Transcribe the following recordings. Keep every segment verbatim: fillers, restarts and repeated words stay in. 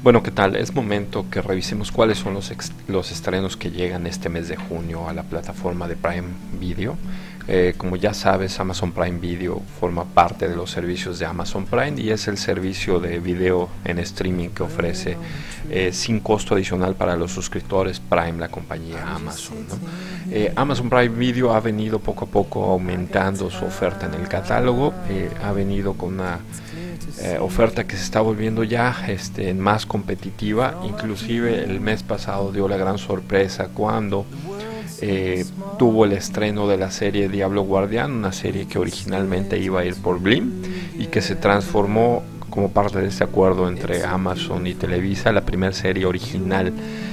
Bueno, ¿qué tal? Es momento que revisemos cuáles son los, ex- los estrenos que llegan este mes de junio a la plataforma de Prime Video. Eh, como ya sabes, Amazon Prime Video forma parte de los servicios de Amazon Prime y es el servicio de video en streaming que ofrece eh, sin costo adicional para los suscriptores Prime, la compañía Amazon, ¿no? Eh, Amazon Prime Video ha venido poco a poco aumentando su oferta en el catálogo, eh, ha venido con una Eh, oferta que se está volviendo ya este, más competitiva. Inclusive el mes pasado dio la gran sorpresa cuando eh, tuvo el estreno de la serie Diablo Guardián, una serie que originalmente iba a ir por Blim y que se transformó como parte de este acuerdo entre Amazon y Televisa, la primera serie original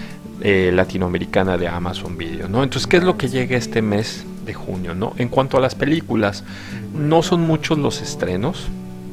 eh, latinoamericana de Amazon Video, ¿no? Entonces, ¿qué es lo que llega este mes de junio, ¿no? En cuanto a las películas, no son muchos los estrenos.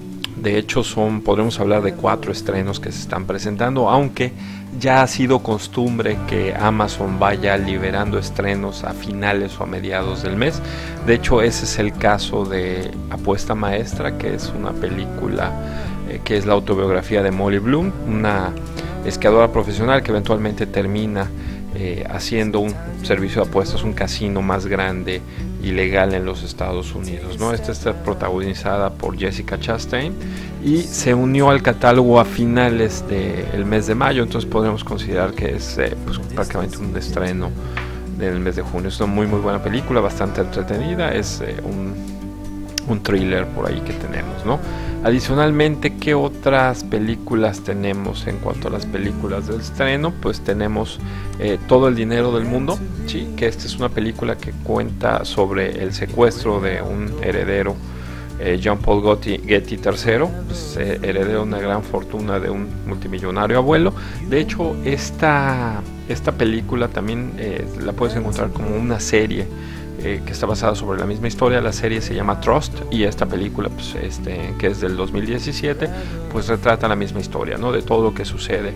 De hecho, son, podremos hablar de cuatro estrenos que se están presentando, aunque ya ha sido costumbre que Amazon vaya liberando estrenos a finales o a mediados del mes. De hecho, ese es el caso de Apuesta Maestra, que es una película eh, que es la autobiografía de Molly Bloom, una esquiadora profesional que eventualmente termina eh, haciendo un servicio de apuestas, un casino más grande y legal en los Estados Unidos, ¿no? Esta está protagonizada por Jessica Chastain y se unió al catálogo a finales del mes de mayo, entonces podemos considerar que es eh, pues, prácticamente un estreno del mes de junio. Es una muy muy buena película, bastante entretenida, es eh, un, un thriller por ahí que tenemos, ¿no? Adicionalmente, ¿qué otras películas tenemos en cuanto a las películas del estreno? Pues tenemos eh, Todo el dinero del mundo, sí, que esta es una película que cuenta sobre el secuestro de un heredero, eh, John Paul Getty, Getty tercero, pues, eh, heredero de una gran fortuna de un multimillonario abuelo. De hecho, esta, esta película también eh, la puedes encontrar como una serie Eh, que está basada sobre la misma historia. La serie se llama Trust y esta película, pues, este, que es del dos mil diecisiete, pues retrata la misma historia, ¿no? De todo lo que sucede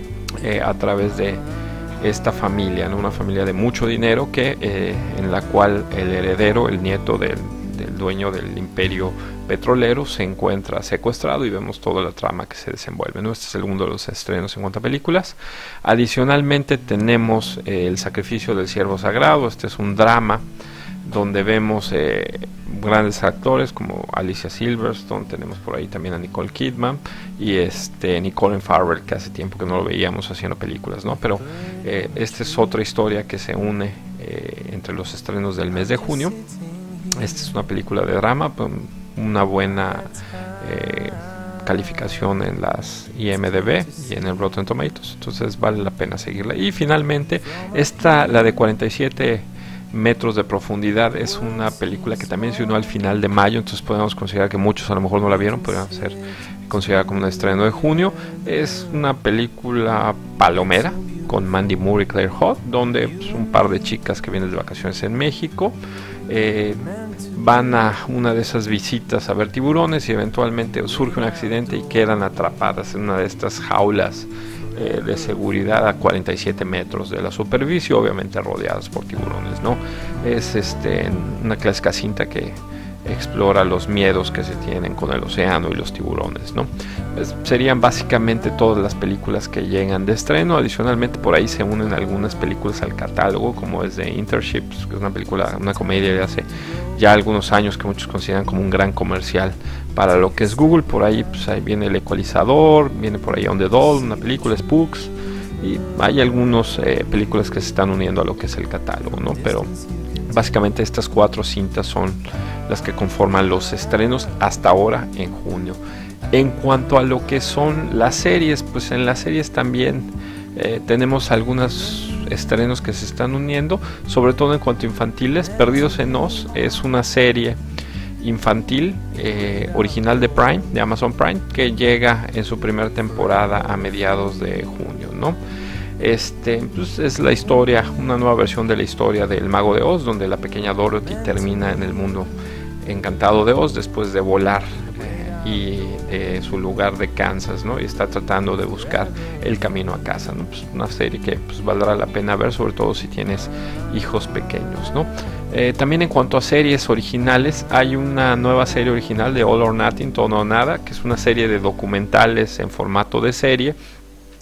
eh, a través de esta familia, ¿no? Una familia de mucho dinero que eh, en la cual el heredero, el nieto del, del dueño del imperio petrolero, se encuentra secuestrado y vemos toda la trama que se desenvuelve, ¿no? Este es el segundo de los estrenos en cuanto a películas. Adicionalmente tenemos eh, El sacrificio del ciervo sagrado. Este es un drama donde vemos eh, grandes actores como Alicia Silverstone, tenemos por ahí también a Nicole Kidman y este Colin Farrell, que hace tiempo que no lo veíamos haciendo películas, ¿no? Pero eh, esta es otra historia que se une eh, entre los estrenos del mes de junio. Esta es una película de drama, una buena eh, calificación en las I M D B y en el Rotten Tomatoes, entonces vale la pena seguirla. Y finalmente esta, la de cuarenta y siete metros de profundidad, es una película que también se unió al final de mayo, entonces podemos considerar que muchos a lo mejor no la vieron, podrían ser considerada como un estreno de junio. Es una película palomera con Mandy Moore y Claire Holt, donde pues, un par de chicas que vienen de vacaciones en México eh, van a una de esas visitas a ver tiburones y eventualmente surge un accidente y quedan atrapadas en una de estas jaulas eh, de seguridad a cuarenta y siete metros de la superficie, obviamente rodeadas por tiburones, ¿no? Es este, una clásica cinta que explora los miedos que se tienen con el océano y los tiburones, ¿no? Pues serían básicamente todas las películas que llegan de estreno. Adicionalmente por ahí se unen algunas películas al catálogo, como es de Internships, que es una película, una comedia de hace ya algunos años que muchos consideran como un gran comercial para lo que es Google. Por ahí pues ahí viene El Ecualizador, viene por ahí On the Doll, una película, Spooks, y hay algunas eh, películas que se están uniendo a lo que es el catálogo, ¿no? Pero básicamente estas cuatro cintas son las que conforman los estrenos hasta ahora en junio. En cuanto a lo que son las series, pues en las series también eh, tenemos algunos estrenos que se están uniendo, sobre todo en cuanto a infantiles. Perdidos en Oz es una serie infantil eh, original de Prime, de Amazon Prime, que llega en su primera temporada a mediados de junio, ¿no? Este pues es la historia, una nueva versión de la historia del Mago de Oz, donde la pequeña Dorothy termina en el mundo encantado de Oz después de volar eh, y de su lugar de Kansas, ¿no? Y está tratando de buscar el camino a casa, ¿no? Pues una serie que pues valdrá la pena ver, sobre todo si tienes hijos pequeños, ¿no? Eh, también en cuanto a series originales, hay una nueva serie original de All or Nothing, Todo o Nada, que es una serie de documentales en formato de serie,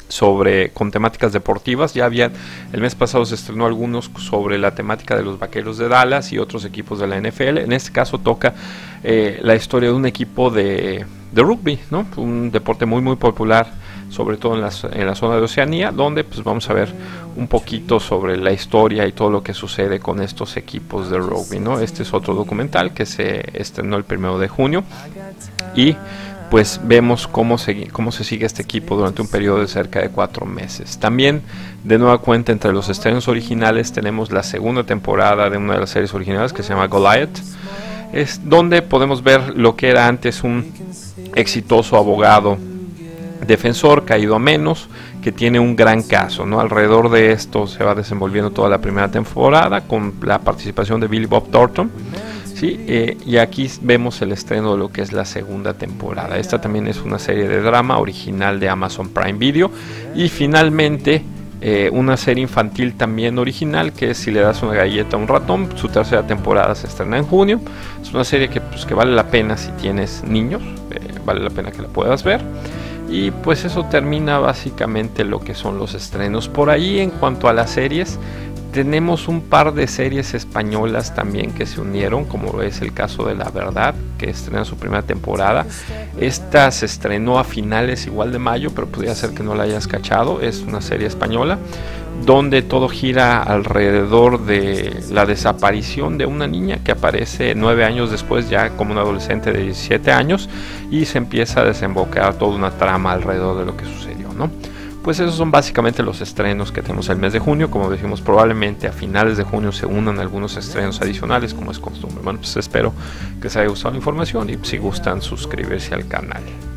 sobre con temáticas deportivas. Ya habían, el mes pasado se estrenó algunos sobre la temática de los Vaqueros de Dallas y otros equipos de la N F L. En este caso toca eh, la historia de un equipo de, de rugby, ¿no? Un deporte muy muy popular, sobre todo en la, en la zona de Oceanía, donde pues vamos a ver un poquito sobre la historia y todo lo que sucede con estos equipos de rugby, ¿no? Este es otro documental que se estrenó el primero de junio y pues vemos cómo se, cómo se sigue este equipo durante un periodo de cerca de cuatro meses. También, de nueva cuenta, entre los estrenos originales tenemos la segunda temporada de una de las series originales que se llama Goliath, es donde podemos ver lo que era antes un exitoso abogado defensor caído a menos, que tiene un gran caso, ¿no? Alrededor de esto se va desenvolviendo toda la primera temporada con la participación de Billy Bob Thornton. Sí, eh, y aquí vemos el estreno de lo que es la segunda temporada. Esta también es una serie de drama original de Amazon Prime Video. Y finalmente eh, una serie infantil también original, que es Si le das una galleta a un ratón. Su tercera temporada se estrena en junio. Es una serie que, pues, que vale la pena si tienes niños, eh, vale la pena que la puedas ver. Y pues eso termina básicamente lo que son los estrenos. Por ahí, en cuanto a las series, tenemos un par de series españolas también que se unieron, como es el caso de La Verdad, que estrena su primera temporada. Esta se estrenó a finales igual de mayo, pero podría ser que no la hayas cachado. Es una serie española donde todo gira alrededor de la desaparición de una niña que aparece nueve años después, ya como una adolescente de diecisiete años, y se empieza a desembocar toda una trama alrededor de lo que sucedió, ¿no? Pues esos son básicamente los estrenos que tenemos el mes de junio. Como decimos, probablemente a finales de junio se unan algunos estrenos adicionales, como es costumbre. Bueno, pues espero que les haya gustado la información y si gustan suscribirse al canal.